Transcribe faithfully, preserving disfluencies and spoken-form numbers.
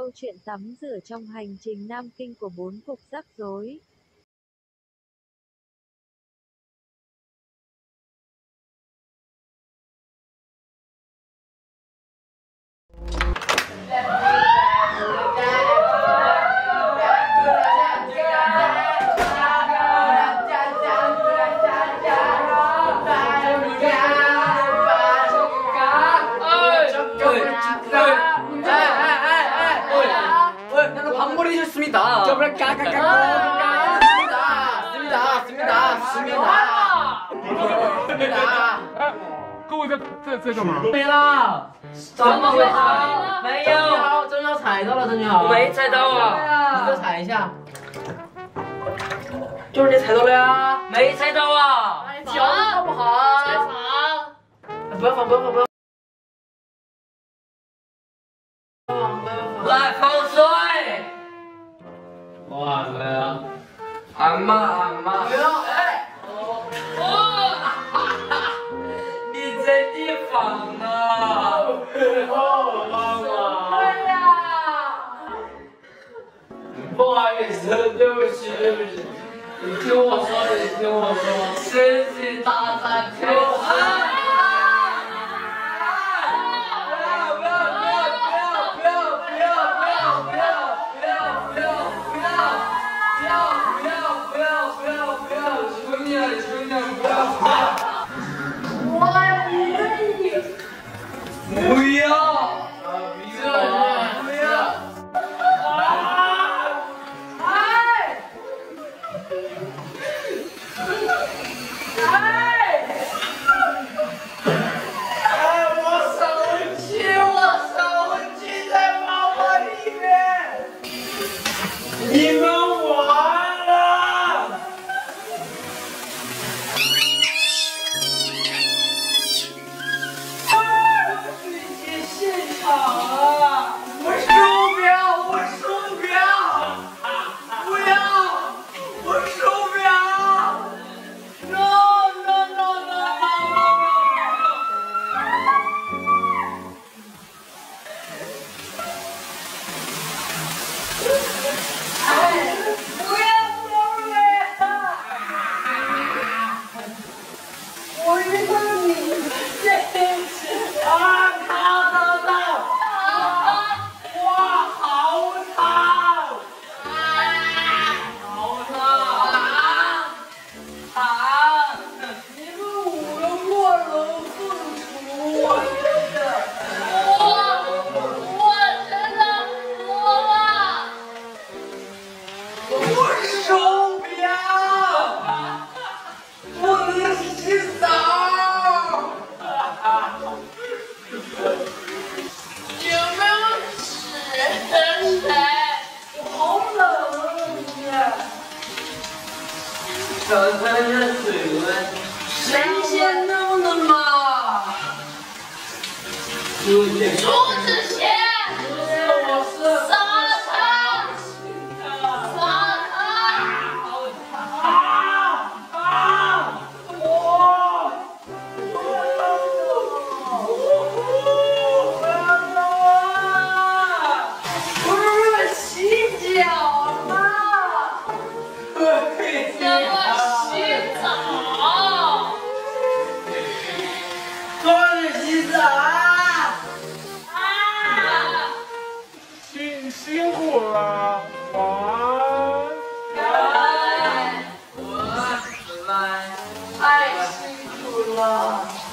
câu chuyện tắm rửa trong hành trình Nam Kinh của bốn cục rắc rối. 있습니다. 저번에 까까까까 씁니다. 씁니다. 씁니다. 씁니다. 씁니다. 各位在在在干嘛？ 没了，怎么会踩？没有，真要踩到了，真好。没踩到啊！你再踩一下。就是你踩到了呀。没踩到啊！脚好不好？踩房。不要放，不要放，不要。来放水。哇，没有。俺妈，俺妈。不要。哎。哦。你在地方呢？哦，妈妈。对呀。不好意思，对不起，对不起。你听我说，你听我说。世纪大战天才。不要！不要！不要！啊！哎！哎！哎！我手机，我手机在包包里面，你们完了！现场啊！我手表，我手表，不要！我手表 ！No no no no no no！ 哎，不要手表！我遇到你，真是啊！ 手表，不能洗澡。有没有水？好冷啊！看看这水温，神仙弄的嘛。朱子贤，我是。 辛苦了，晚安。 晚安，晚安，太辛苦了。